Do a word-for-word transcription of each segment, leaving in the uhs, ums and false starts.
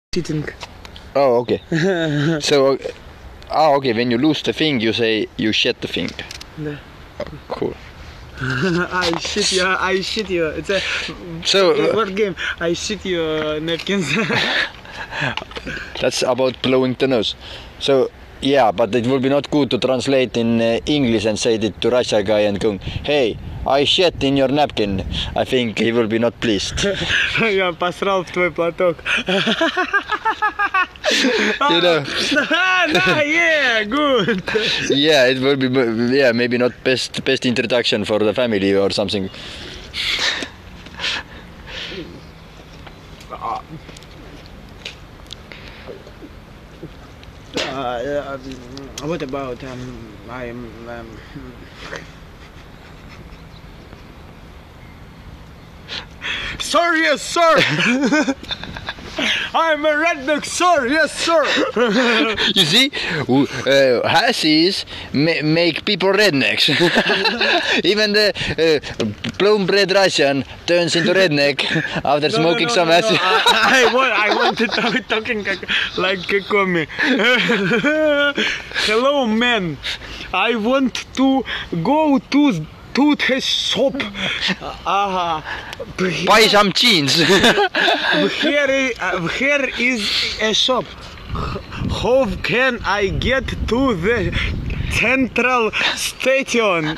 Cheating. Oh, okay. So, ah, okay. When you lose the thing, you say you shit the thing. Yeah. Oh, cool. I shit you. I shit you. It's a So okay, uh, word game. I shit you uh, napkins. that's about blowing the nose. So yeah, but it would be not good to translate in uh, English and say it to Russia guy and go, hey, I shit in your napkin. I think he will be not pleased. Я посрал в твой платок. You know. No, yeah, good. Yeah, it will be. Yeah, maybe not best best introduction for the family or something. Uh, uh, what about um, I'm um, sir, yes, sir. I'm a redneck, sir, yes, sir. You see, uh, Hassies ma make people rednecks. Even the uh, blown bread Russian turns into redneck after No, smoking no, no, some no, acid. no. I, I, want, I wanted to be talking like, like a commie. Hello, man. I want to go to to the shop. Uh, Buy some jeans. here, uh, here is a shop. How can I get to the central station?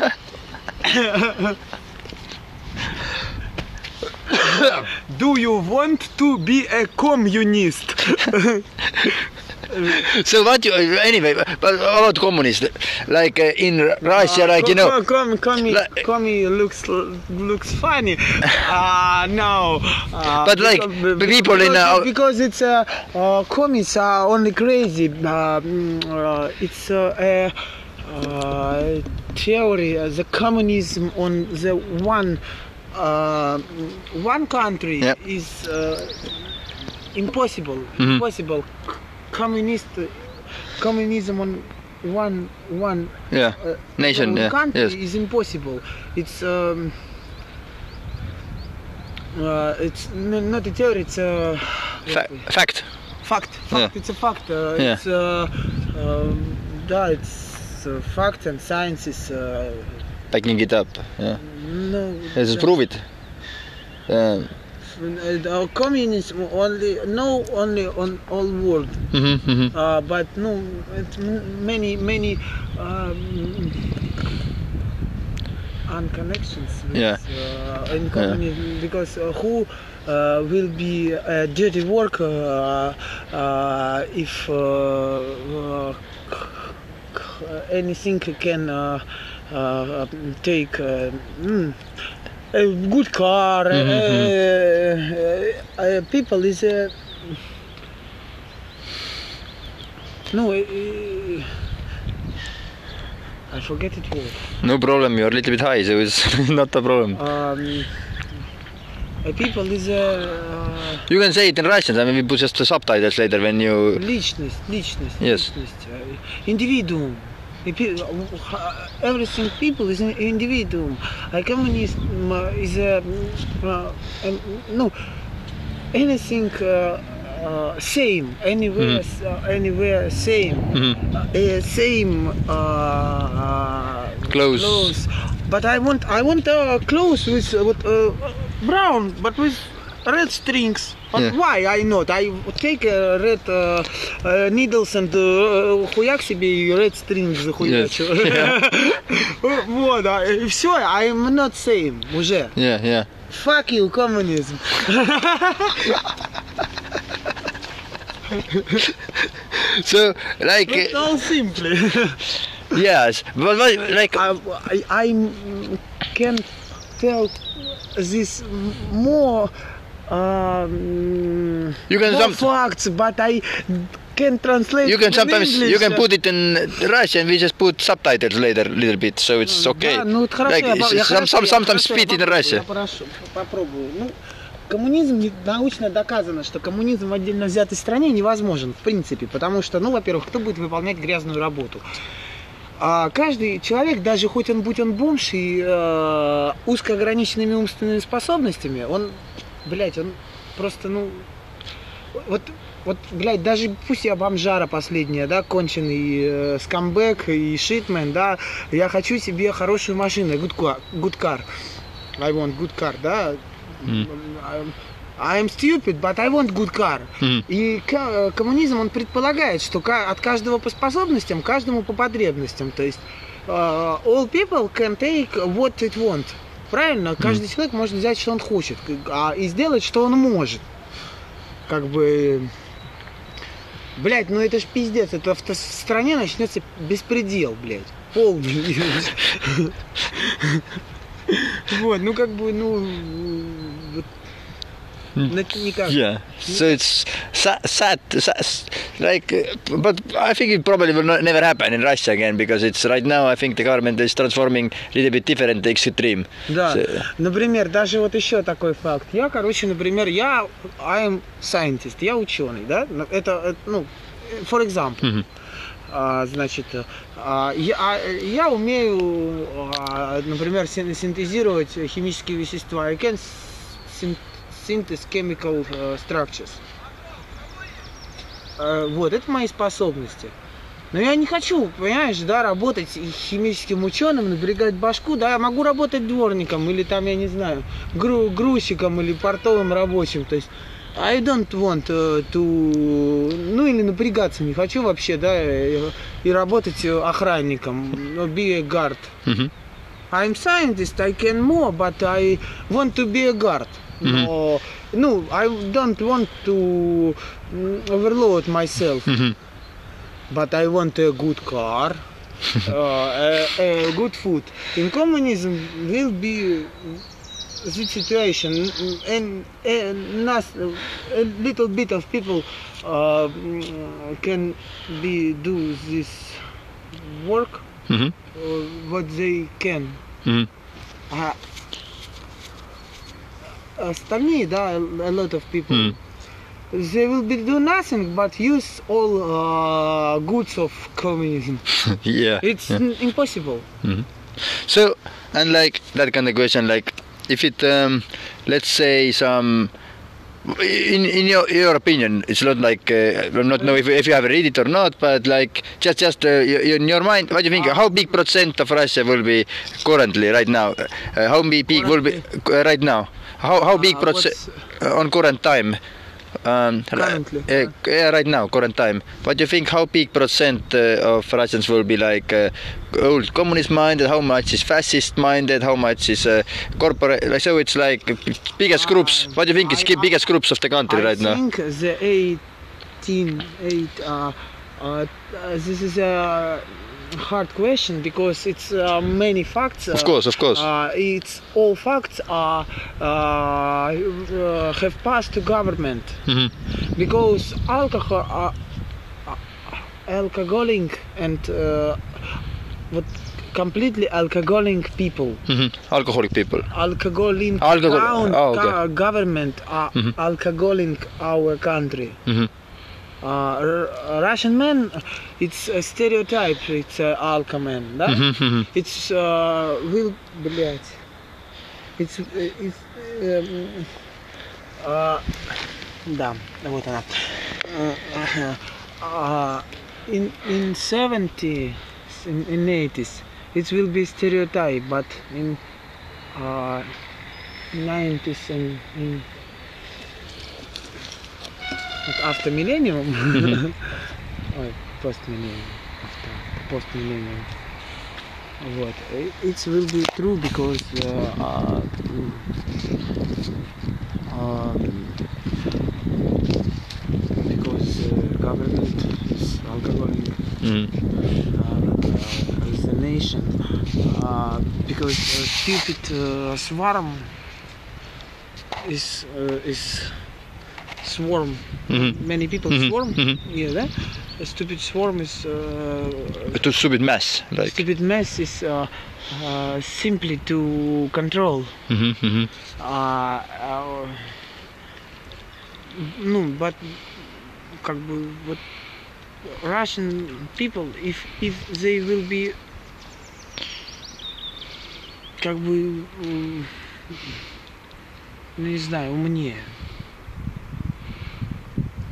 Do you want to be a communist? So what you anyway? But about communist, like uh, in Russia, Uh, like you know. com, com, like- commie looks looks funny. Ah, uh, no. Uh, But like, because, people in, because, uh, because it's uh, uh, commies are only crazy. Uh, mm, uh, it's uh, a uh, theory. Uh, the communism on the one uh, one country Yep. is uh, impossible. Mhm. Impossible. Communist communism on one one Yeah, uh, nation. one Yeah, country yes. is impossible. It's um, uh, it's n not a theory. It's a Fa fact. fact. Fact. Yeah. It's a fact. Uh, Yeah. It's uh, um, yeah, it's uh, fact, and science is uh, Backing it up. Yeah. no. Let's prove it. Um, Uh, communism only no only on all world, mhm, mhm. uh, but no it's m- many many um, unconnections with, Yeah. uh, in communism because uh, who uh, will be a dirty work uh, uh, if uh, uh, anything can uh, uh, take uh, mm, a good car. Mhm, uh, uh, uh, people is uh, no. Uh, I forget it word. No problem. You're a little bit high, so it's not a problem. Um, uh, people is uh, You can say it in Russian. I mean, we put just the subtitles later when you. личность, личность, Yes. личность, uh, individuum. The pe- uh, Everything people is an individuum. A communist uh, is a uh, um, no anything uh, uh, same anywhere Mhm. uh, anywhere same Mhm. uh, same uh, Clothes. clothes. But I want I want uh, clothes with, uh, with uh, brown but with red strings. But Yeah. why I not? I take uh, red uh, uh, needles and uh, хуяк себе и red strings захуячу. Вот, а, и все, I'm not same уже. Yeah, yeah. Fuck you, communism. So like. It's uh, all simply. Yes, but what, like. I, I, I can tell this more um, You can more some- facts, but I can translate. You can in sometimes you can English. put it in Russian. We just put subtitles later, a little bit, so it's okay. Да, ну это хорошо, Like я, по- я some, хорошо, some я sometimes хорошо, я speak in попробую, Russia. Я прошу, попробую. Ну, коммунизм не- научно доказано, что коммунизм в отдельно взятой стране невозможен, в принципе, потому что, ну, во-первых, кто будет выполнять грязную работу? А каждый человек, даже хоть он будь он бомж и э, узко ограниченными умственными способностями, он, блядь, он просто, ну, вот, вот, блядь, даже пусть я бомжара последняя, да, конченый э, скамбэк и шитмен, да, я хочу себе хорошую машину, good car, good car. I want good car, да. Mm. I'm stupid, but I want good car. Mm. И коммунизм, он предполагает, что от каждого по способностям, каждому по потребностям. То есть uh, all people can take what it want. Правильно? Каждый mm. человек может взять, что он хочет, а, и сделать, что он может. Как бы... Блядь, ну это ж пиздец. Это в, в стране начнется беспредел, блядь. Полный. Вот, ну как бы, ну... Yeah, so it's sad, sad, sad like, uh, but I think it probably will not, never happen in Russia again, because it's right now, I think the government is transforming a little bit different extreme. Да, so, например, даже вот еще такой факт. Я, короче, например, я I'm scientist, я ученый, да? Это, ну, for example. Mm-hmm. А, значит, а, я, я умею, а, например, синтезировать химические вещества. I can synthesize chemical uh, structures. Uh, вот, это мои способности. Но я не хочу, понимаешь, да, работать химическим ученым, напрягать башку, да, я могу работать дворником или там, я не знаю, гру грузчиком или портовым рабочим, то есть I don't want uh, to, ну или напрягаться не хочу вообще, да, и, и работать охранником, be a guard. Mm-hmm. I'm scientist, I can more, but I want to be a guard. Mm-hmm. No, no, I don't want to overload myself, mm-hmm. but I want a good car, uh, a, a good food. In communism will be the situation, and, and not, a little bit of people uh, can be do this work, mm-hmm. uh, what they can. Mm-hmm. uh, Остальные, да, a lot of people, mm. they will be do nothing but use all uh, goods of communism. Yeah, it's yeah. N impossible. Mm-hmm. So, and like that kind of question, like if it, um, let's say some, in in your your opinion, it's not like uh, I'm not know if if you have read it or not, but like just just uh, in your mind, what do you think? How big percent of Russia will be currently right now? Uh, how big peak will be uh, right now? How how big uh, percent uh, on current time? Um, Currently, uh, yeah, right now, current time. What do you think? How big percent uh, of Russians will be like uh, old communist minded? How much is fascist minded? How much is uh, corporate? Like, so it's like biggest groups. What do you think is I, biggest groups of the country I right now? I think the eighteen, eight. Uh, uh, this is a hard question because it's uh, many facts. Uh, of course, of course. Uh, it's all facts are uh, uh, have passed to government, mm-hmm. because alcohol, uh, uh, alcoholic and uh, what completely alcoholic people. Mm-hmm. Alcoholic people. Alcoholic Alcohol. count, Oh, okay. Government are mm-hmm. alcoholic our country. Mm-hmm. Uh, Russian man, it's a stereotype, it's uh, alka man, да? Mm-hmm. It's, uh, will, блять, it's, it's, um, uh, да, вот она. Uh, uh, in, in seventies, in, in eighties, it will be stereotype, but in uh, nineties and in after millennium, mm-hmm. or post millennium, after post millennium, what it will be true because uh, uh, um, because uh, government is alcoholic, mm-hmm. uh, as a nation, uh, because uh, stupid uh, swarm is uh, is. Swarm. Mm-hmm. Many people mm-hmm. swarm. Mm-hmm. Yeah, that. A stupid swarm is. Uh, a stupid mass. Like. Stupid mass is uh, uh, simply to control. Mm-hmm. Mm-hmm. Uh, uh, ну, but как бы вот Russian people, if if they will be как бы ну, не знаю, умнее.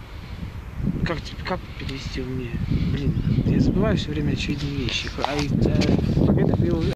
как, как перевести мне? Блин, я забываю все время очевидные вещи. А, э, победа при